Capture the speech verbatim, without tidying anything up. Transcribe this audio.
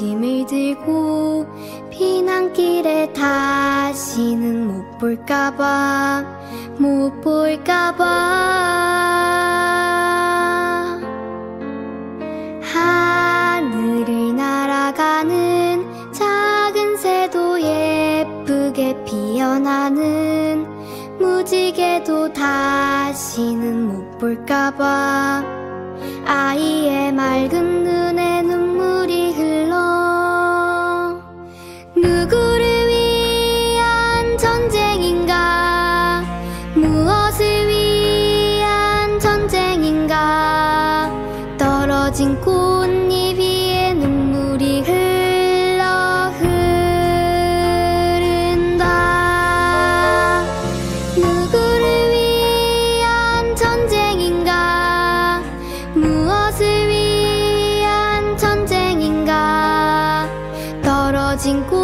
짐을 들고 피난길에 다시는 못 볼까봐 못 볼까봐 하늘을 날아가는 작은 새도 예쁘게 피어나는 무지개도 다시는 못 볼까봐 아이의 맑은 눈에 눈물이 흘러 누구를 위한 전쟁인가 무엇을 위한 전쟁인가 떨어진 꽃잎 위에 눈물이 흘러 흐른다 누구를 위한 전쟁인가 무엇을 위한 전쟁인가 떨어진 꽃